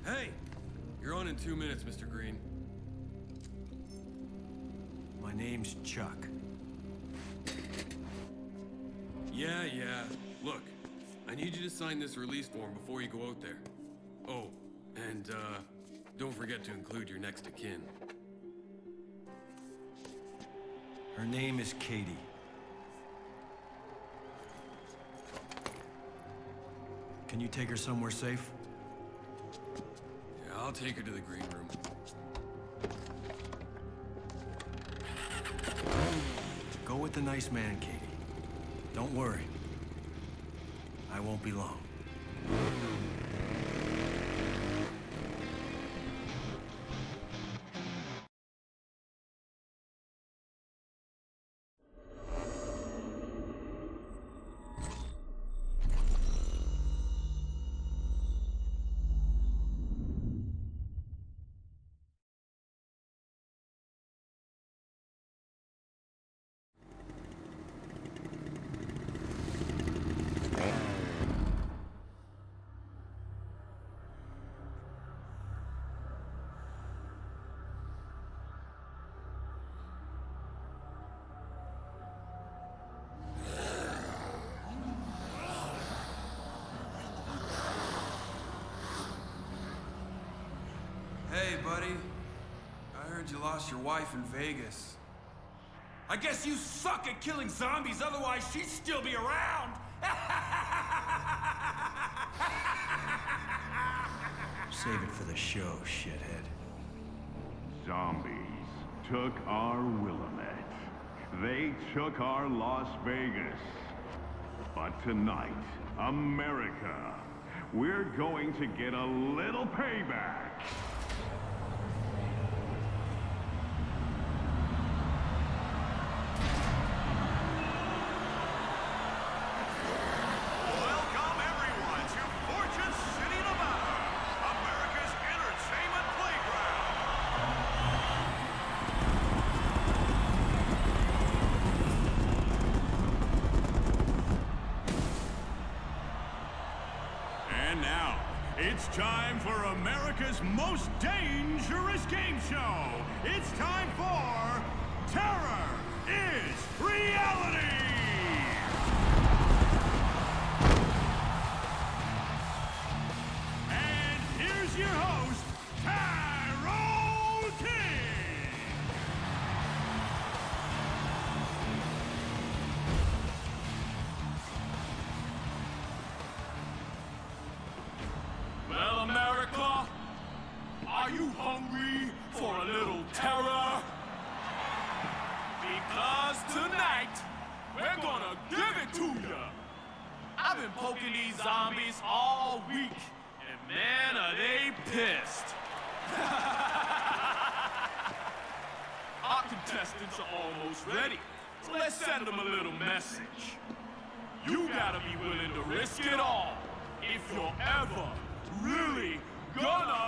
Hey! You're on in 2 minutes, Mr. Green. My name's Chuck. Yeah. Look, I need you to sign this release form before you go out there. Oh, and, don't forget to include your next of kin. Her name is Katie. Can you take her somewhere safe? Yeah, I'll take her to the green room. Go with the nice man, Katie. Don't worry. I won't be long. Hey, buddy. I heard you lost your wife in Vegas. I guess you suck at killing zombies, otherwise she'd still be around! Save it for the show, shithead. Zombies took our Willamette. They took our Las Vegas. But tonight, America, we're going to get a little payback. It's time for America's most dangerous game show. It's time for Terror is Reality! And here's your host, Tyrone King! Well, America, are you hungry for a little terror? Because tonight, we're gonna give it to you. I've been poking these zombies all week, and man, are they pissed. Our contestants are almost ready, so let's send them a little message. You gotta be willing to risk it all if you're ever really gonna...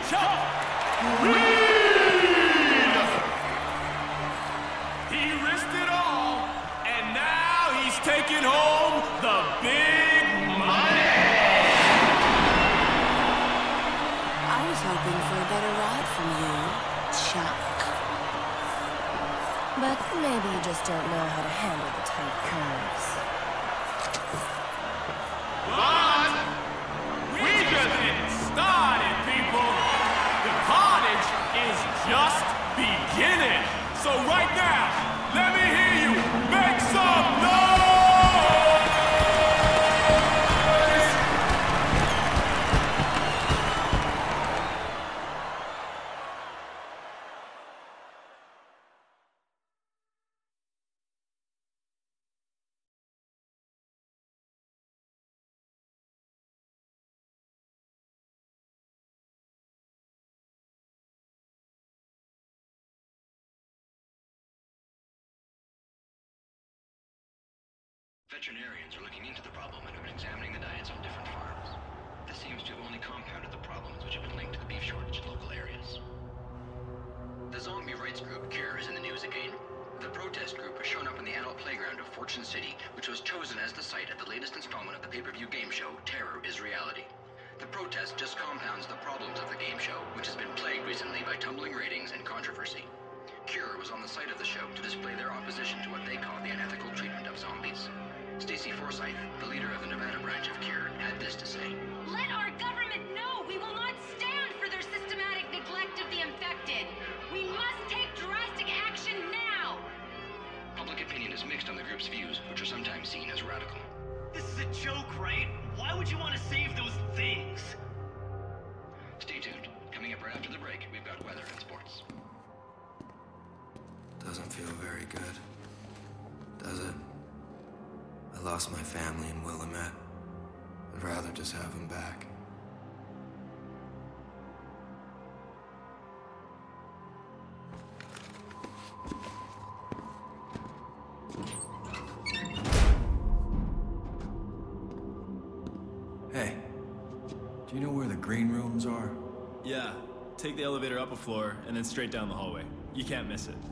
Chuck Reed! He risked it all, and now he's taking home the big money! I was hoping for a better ride from you, Chuck. But maybe you just don't know how to handle the tight curves. But we just getting started, people. The carnage is just beginning. So right now, let me hear you make some noise! Veterinarians are looking into the problem and have been examining the diets on different farms. This seems to have only compounded the problems which have been linked to the beef shortage in local areas. The zombie rights group CORSAIR is in the news again. The protest group has shown up in the adult playground of Fortune City, which was chosen as the site of the latest installment of the pay-per-view game show, Terror is Reality. The protest just compounds the problems of the game show, which has been plagued recently by tumbling ratings and controversy. CORSAIR was on the site of the show to display their opposition to what they call the unethical treatment of zombies. Stacy Forsyth, the leader of the Nevada branch of CORSAIR, had this to say. Let our government know we will not stand for their systematic neglect of the infected. We must take drastic action now. Public opinion is mixed on the group's views, which are sometimes seen as radical. This is a joke, right? Why would you want to save those things? Stay tuned. Coming up right after the break, we've got weather and sports. Doesn't feel very good, does it? I lost my family in Willamette. I'd rather just have them back. Hey, do you know where the green rooms are? Yeah, take the elevator up a floor and then straight down the hallway. You can't miss it.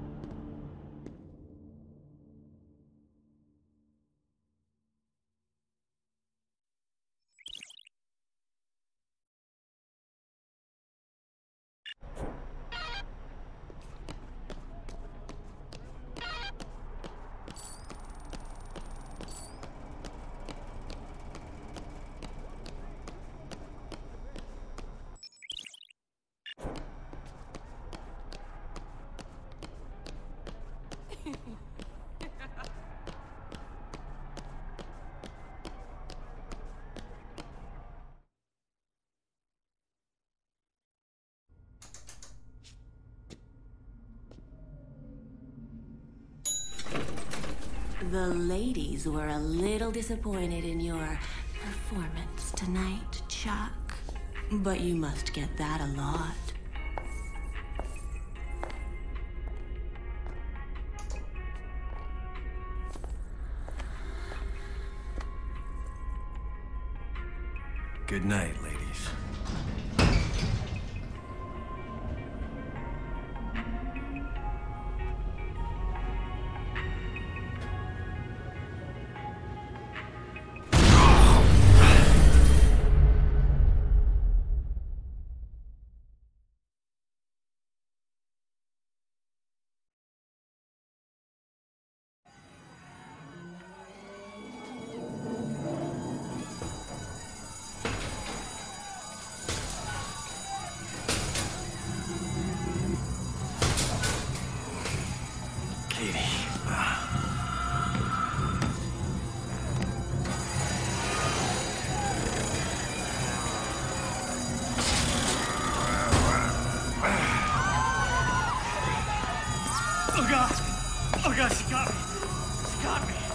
The ladies were a little disappointed in your performance tonight, Chuck. But you must get that a lot. Good night, ladies. Oh God, she got me. She got me.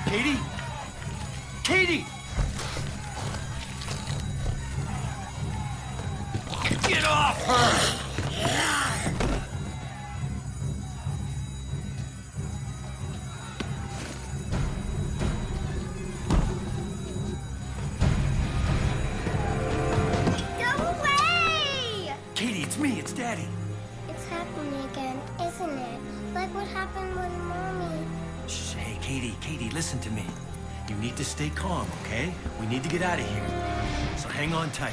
Katie? Katie! Get off her! Go away! Katie, it's me, it's Daddy. It's happening again, isn't it? Like what happened with Mommy. Shh, hey, Katie, listen to me. You need to stay calm, okay? We need to get out of here. So hang on tight.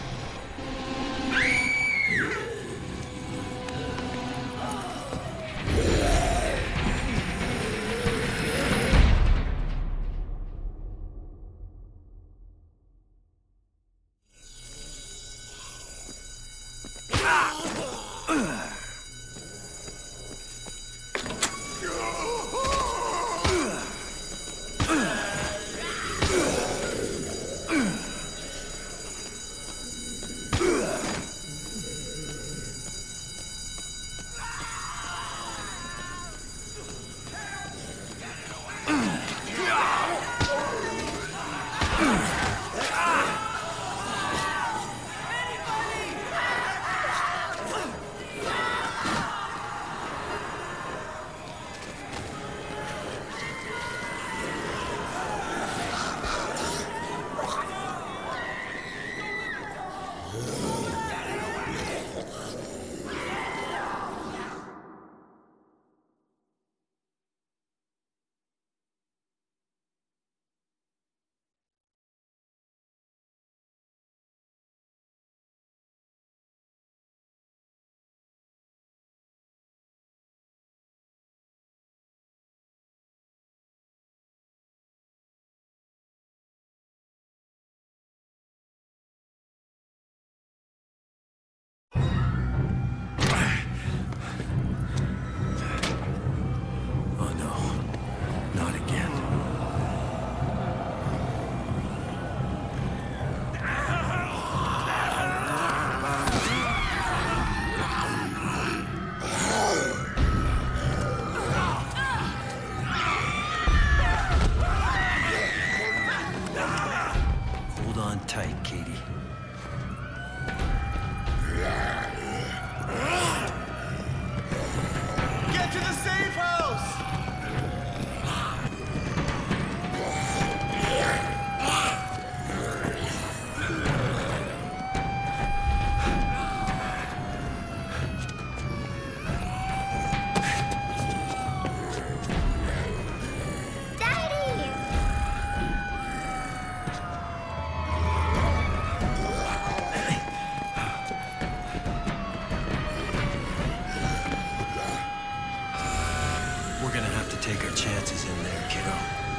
Take our chances in there, kiddo.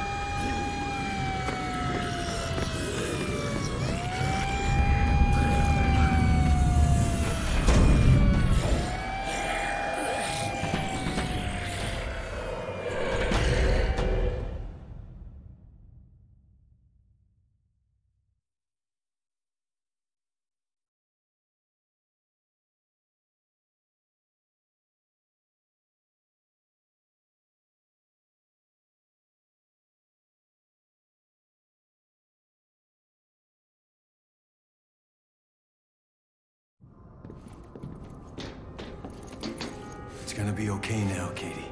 It's gonna be okay now, Katie.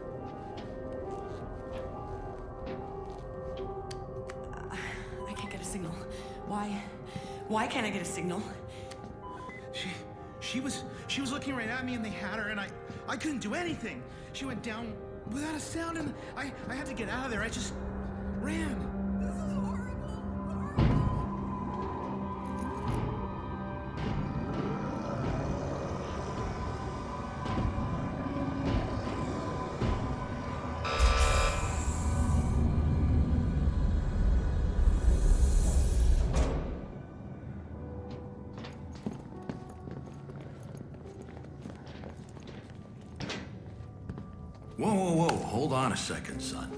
I can't get a signal. Why? Why can't I get a signal? She was looking right at me and they had her and I couldn't do anything. She went down without a sound and I had to get out of there. I just ran. This is horrible. Whoa, hold on a second, son.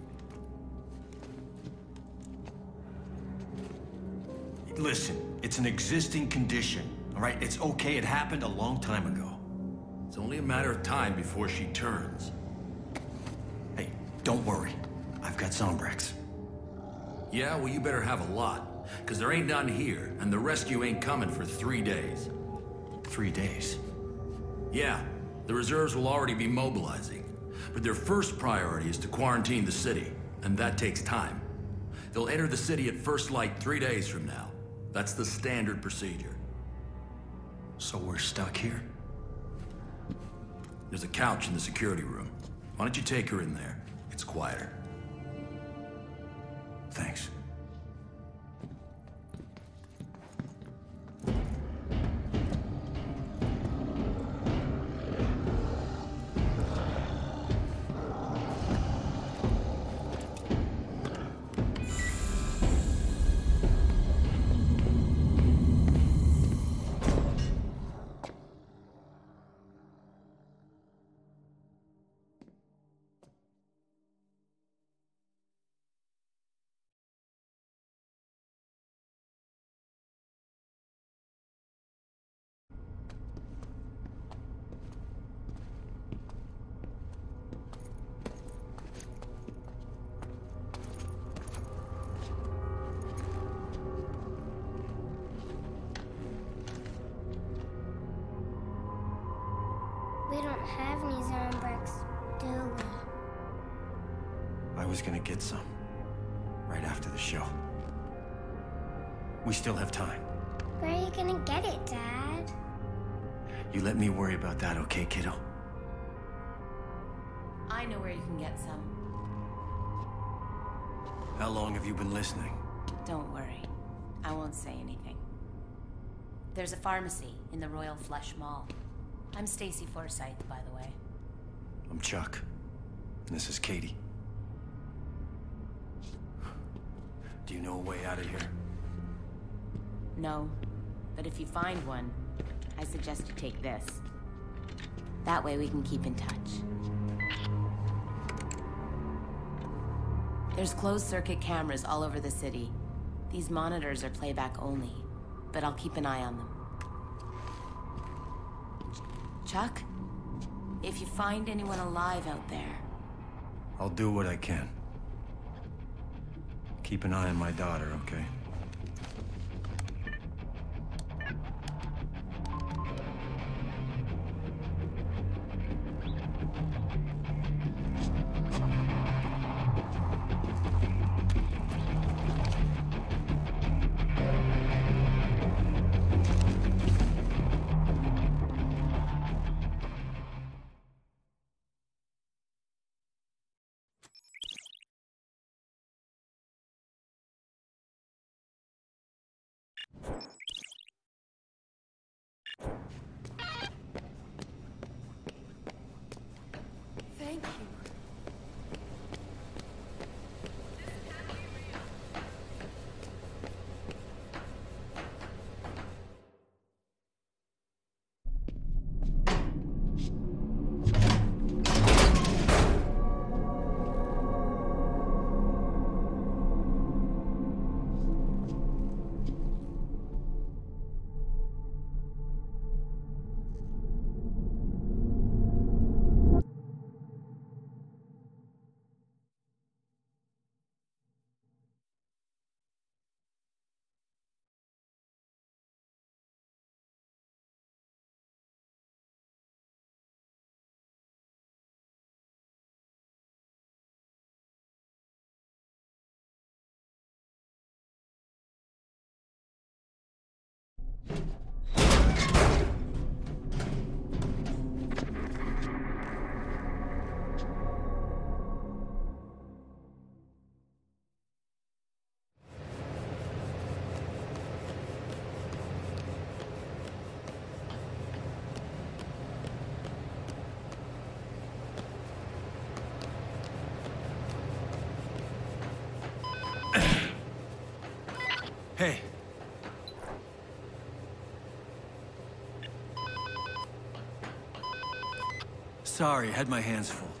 Listen, it's an existing condition, all right? It's okay, it happened a long time ago. It's only a matter of time before she turns. Hey, don't worry. I've got Zombrex. Yeah, well, you better have a lot. Because there ain't none here, and the rescue ain't coming for 3 days. 3 days? Yeah, the reserves will already be mobilizing. But their first priority is to quarantine the city, and that takes time. They'll enter the city at first light 3 days from now. That's the standard procedure. So we're stuck here? There's a couch in the security room. Why don't you take her in there? It's quieter. Thanks. We don't have any Zombrex, do we? I was gonna get some. Right after the show. We still have time. Where are you gonna get it, Dad? You let me worry about that, okay, kiddo? I know where you can get some. How long have you been listening? Don't worry. I won't say anything. There's a pharmacy in the Royal Flush Mall. I'm Stacy Forsyth, by the way. I'm Chuck. And this is Katie. Do you know a way out of here? No, but if you find one, I suggest you take this. That way we can keep in touch. There's closed-circuit cameras all over the city. These monitors are playback only, but I'll keep an eye on them. Chuck, if you find anyone alive out there... I'll do what I can. Keep an eye on my daughter, okay? Thank you. Hey. Sorry, had my hands full.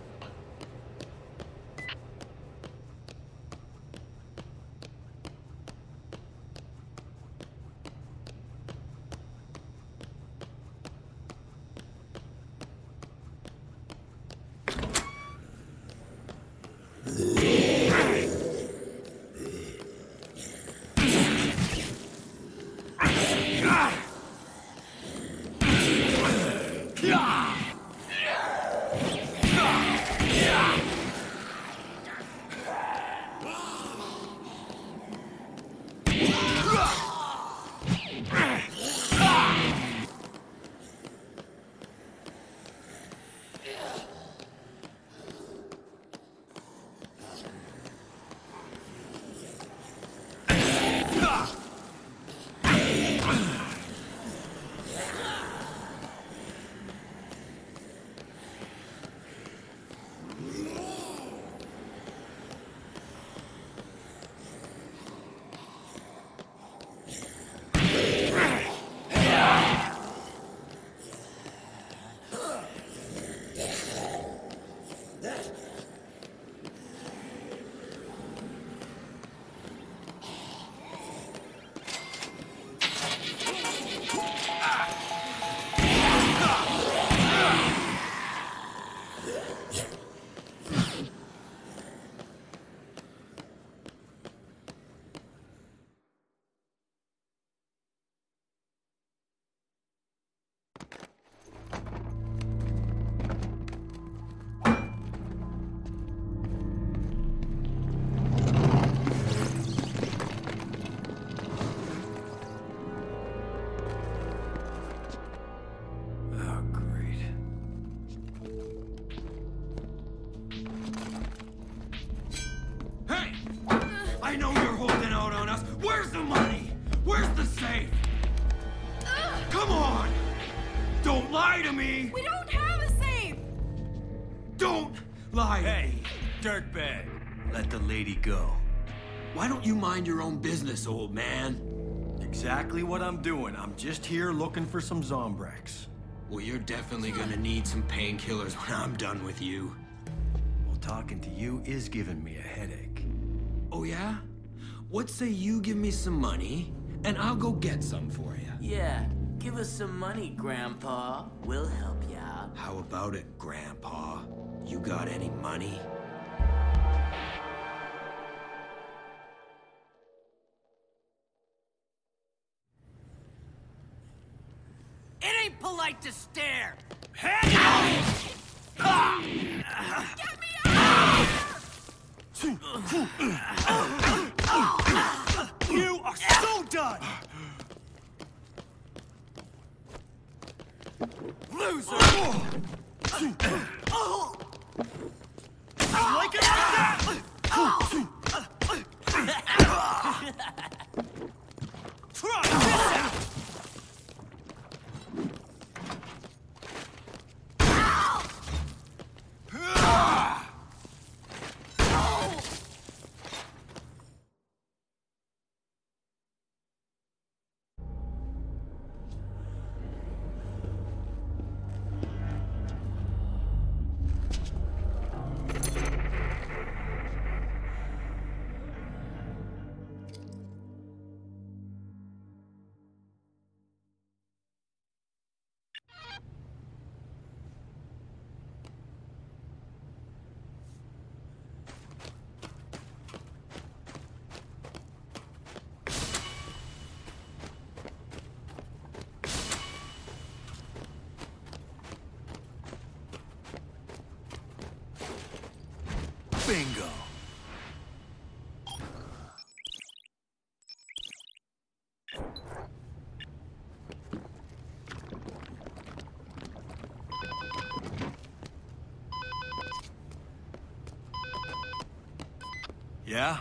Where's the money? Where's the safe? Come on! Don't lie to me! We don't have a safe! Don't lie to me! Dirtbag, let the lady go. Why don't you mind your own business, old man? Exactly what I'm doing. I'm just here looking for some Zombrex. Well, you're definitely gonna need some painkillers when I'm done with you. Well, talking to you is giving me a headache. Oh, yeah? What say you give me some money, and I'll go get some for you? Yeah, give us some money, Grandpa. We'll help you out. How about it, Grandpa? You got any money? It ain't polite to stare! Get me out! You are so done! Loser! Like it like that! Try this out! Bingo. Yeah?